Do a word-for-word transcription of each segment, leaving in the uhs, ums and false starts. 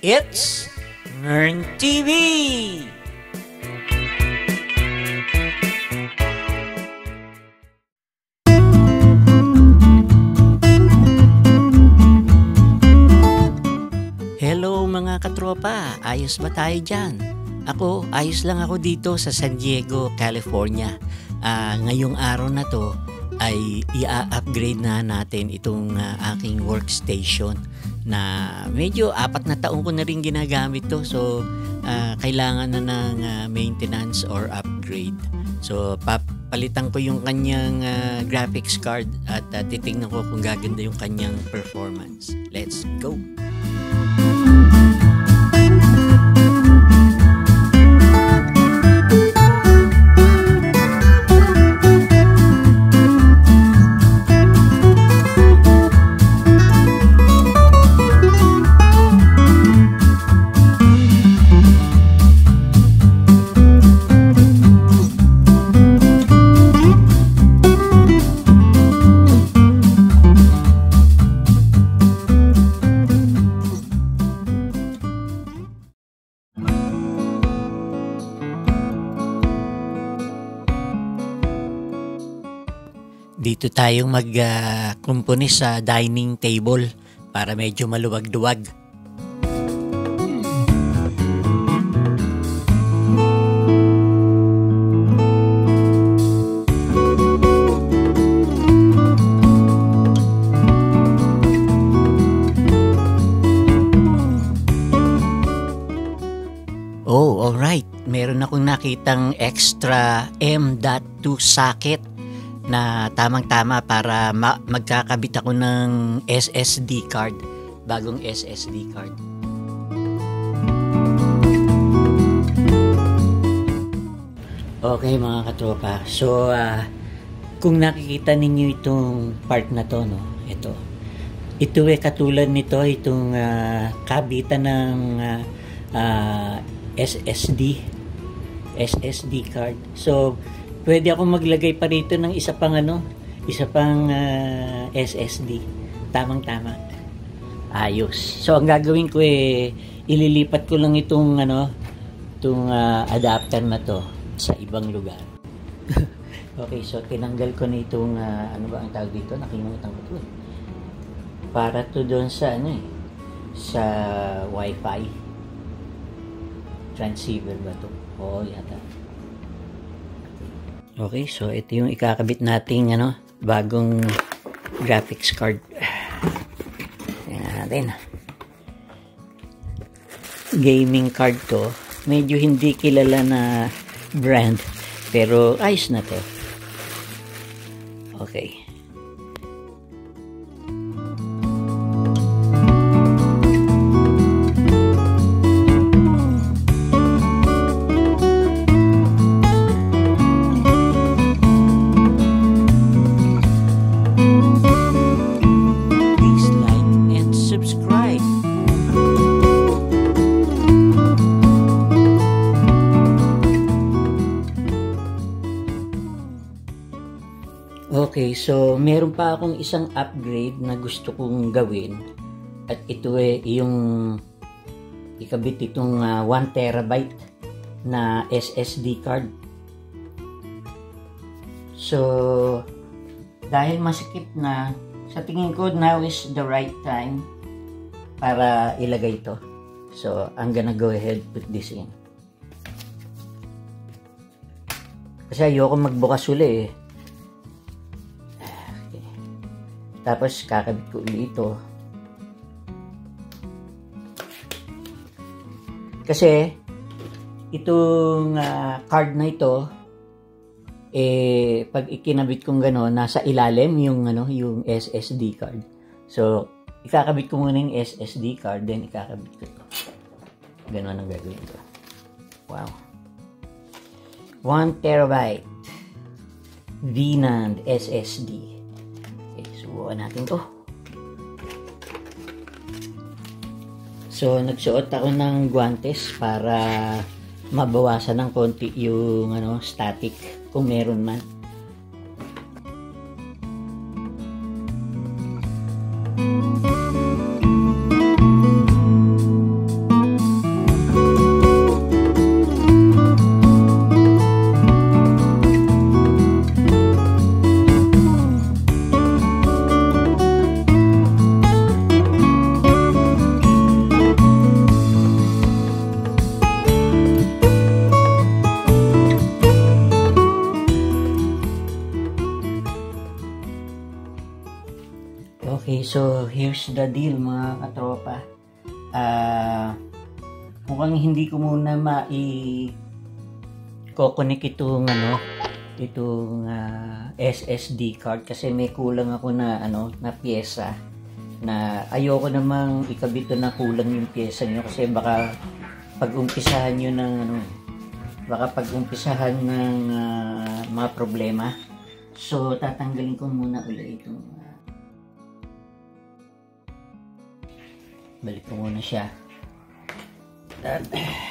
It's Nern T V! Hello mga katropa, ayos ba tayo dyan? Ako, ayos lang ako dito sa San Diego, California. Uh, ngayong araw na to ay i-upgrade na natin itong uh, aking workstation na medyo apat na taon ko na rin ginagamit to, so uh, kailangan na ng uh, maintenance or upgrade. So papalitan ko yung kanyang uh, graphics card at uh, titingnan ko kung gaganda yung kanyang performance. Let's go! Dito tayong mag-kumpuni uh, sa dining table para medyo maluwag-luwag. Oh, alright. Meron akong nakitang extra M dot two socket na tamang-tama para ma- magkakabit ako ng S S D card, bagong S S D card. Okay mga katropa, so uh, kung nakikita ninyo itong part na to, no, ito, ito ay katulad nito, itong uh, kabitan ng uh, uh, S S D S S D card. So pwede ako maglagay pa rito ng isa pang ano, isa pang uh, S S D. Tamang-tama. Ayos. So ang gagawin ko eh ililipat ko lang itong ano, itong uh, adapter na to sa ibang lugar. Okay, so tinanggal ko na itong uh, ano ba ang tawag dito? Nakalimutan ko 'to eh. Para to doon sa ano eh, sa Wi-Fi transceiver ba to? Oh, yata. Okay, so ito yung ikakabit nating ano, bagong graphics card. Tingnan natin. Gaming card to. Medyo hindi kilala na brand, pero ayos na to. Okay. Okay, so meron pa akong isang upgrade na gusto kong gawin at ito eh yung ikabit itong uh, one terabyte na S S D card. So dahil masikip na, sa tingin ko now is the right time para ilagay ito. So I'm gonna go ahead put this in. Kasi ayoko magbukas uli eh. Tapos kakabit ko ulit ito. Kasi itong uh, card na ito eh pag ikinabit kong gano'n, nasa ilalim yung ano, yung S S D card. So ikakabit ko muna yung S S D card, then ikakabit ko ito. Gano'n ang gagawin ko. Wow. one terabyte V NAND S S D. Subukan natin to. So nagsuot ako ng guantes para mabawasan ng konti yung ano, static kung meron man. Okay, so here's the deal mga katropa. Ah, uh, mukhang hindi ko muna mai-connect itong ano, itong uh, S S D card kasi may kulang ako na ano, na piyesa na ayoko namang ikabit na kulang yung piyesa niyo kasi baka pag-umpisahan niyo ng ano, baka pag-umpisahan ng uh, mga problema. So tatanggalin ko muna ulit itong uh, balik ko muna siya. At,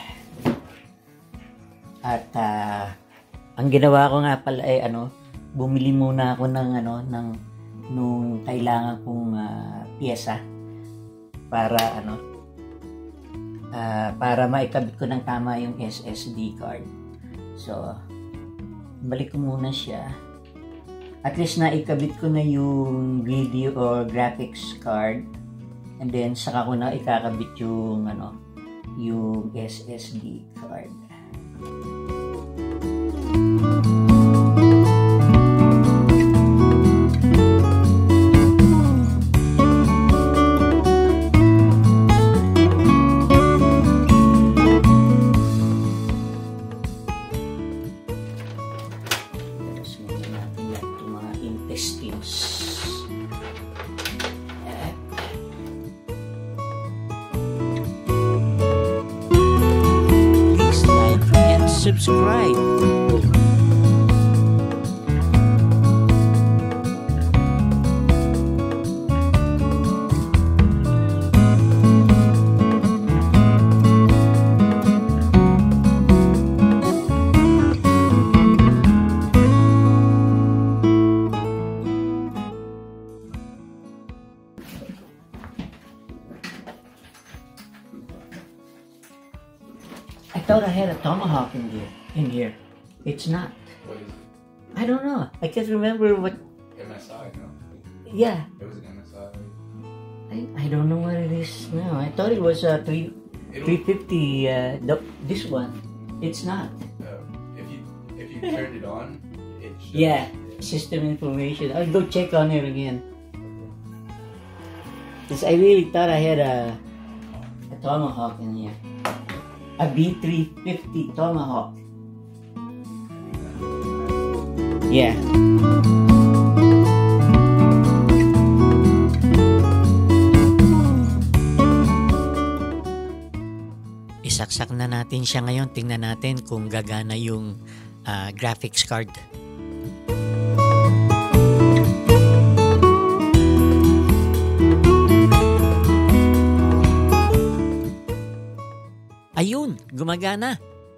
at uh, ang ginawa ko nga pala ay ano, bumili muna ako ng ano, ng nung kailangan kong uh, piyesa para ano, uh, para maikabit ko ng tama yung S S D card. So, balik ko muna siya. At least na ikabit ko na yung video or graphics card. And then saka ko na ikakabit yung ano, yung S S D card. Tapos muna natin yan itong mga intestines. Subscribe. I thought I had a tomahawk in here. In here, it's not. What is it? I don't know. I can't remember what. M S I, no? Yeah. It was an M S I. I, I don't know what it is now. I thought it was a three three fifty. Uh, the, this one, it's not. Uh, if you if you turned it on, it should. Yeah, system information. I'll go check on it again. Because I really thought I had a a tomahawk in here. A B three fifty tomahawk. Yeah. Isaksak na natin siya ngayon. Tingnan natin kung gagana yung uh, graphics card. Ayun, gumagana.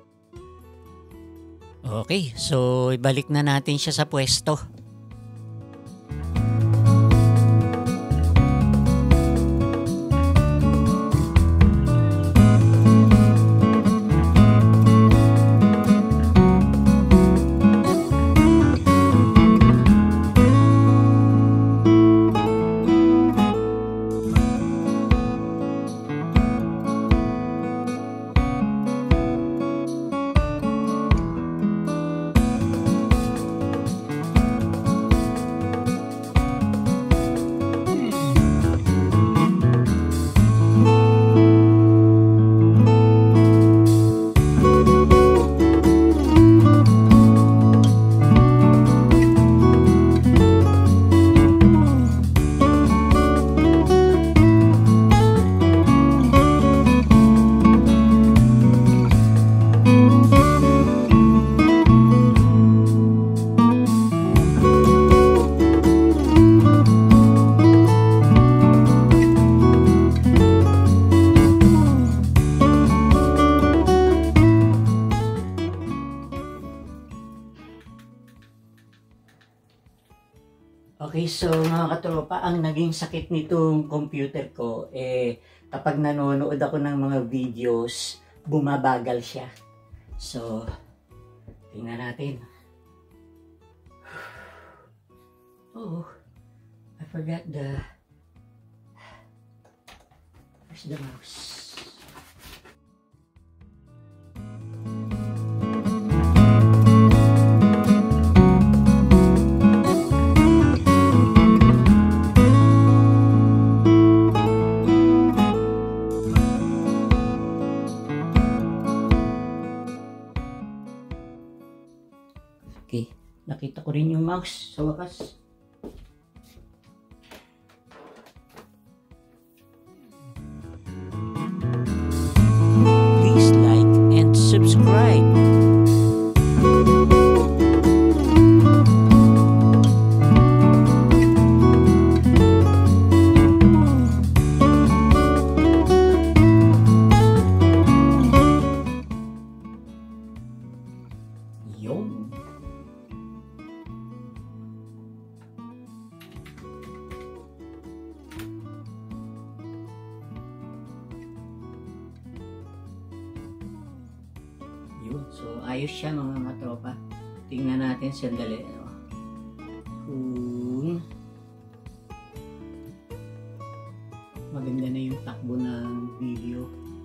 Okay, so ibalik na natin siya sa pwesto. Okay, so mga katropa, ang naging sakit nitong computer ko, eh, kapag nanonood ako ng mga videos, bumabagal siya. So, tingnan natin. Oh, I forgot the... Where's the mouse? ko rin yung mouse sa wakas. Please like and subscribe. Yun. Yun. So, ayos siya mga katropa. Tingnan natin sandali. Ano? Kung maganda na yung takbo ng video.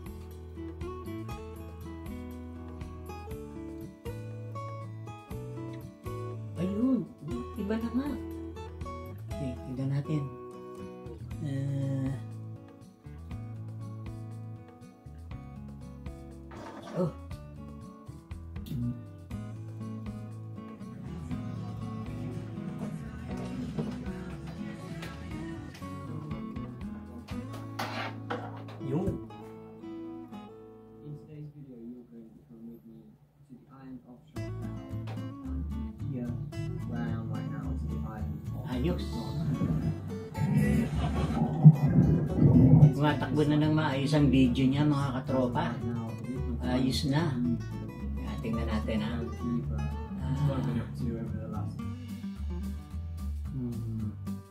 Ayun. Iba na nga. Okay, tingnan natin. Uh, oh. Yun. In today's video, you're going to come with me to the island offshore town here, where I am right now, to the island of Ayos. Tumatakbo na ng maayos ang video niya mga katropa. right now. It is my Ayos first na. time Kaya tingnan natin ha. to keep, uh, what I've been up to over the last Hmm.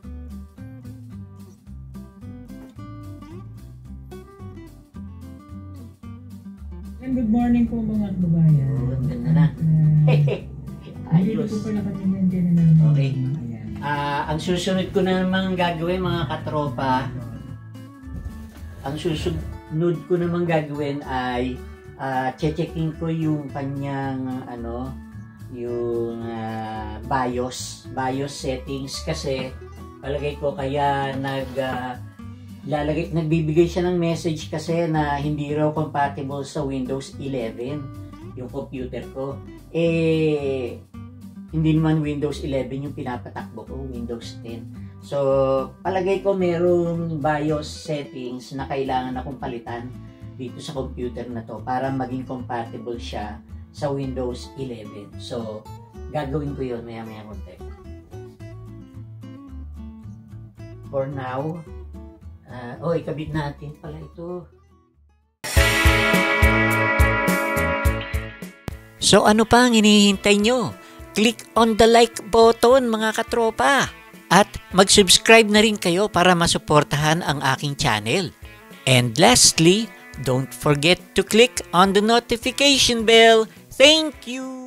And good morning po mga kababayan. Oh, ang ganda na. Uh, Ayos. Ayos. Dito po nakatingin din na namin. Okay. Ayan. Ah, ang susunod ko na namang gagawin mga katropa, ang susunod ko namang gagawin ay ah, che-checking ko yung kanyang ano, yung ah, BIOS, BIOS settings kasi palagay ko kaya nag ah, lalagay, nagbibigay siya ng message kasi na hindi raw compatible sa Windows eleven yung computer ko. Eh, hindi naman Windows eleven yung pinapatakbo ko, Windows ten. So, palagay ko merong BIOS settings na kailangan akong palitan dito sa computer na to para maging compatible siya sa Windows eleven. So, gagawin ko yun maya-maya konti. For now, uh, oh, ikabit natin pala ito. So, ano pa ang hinihintay nyo? Click on the like button mga katropa at mag-subscribe na rin kayo para masuportahan ang aking channel. And lastly, don't forget to click on the notification bell. Thank you!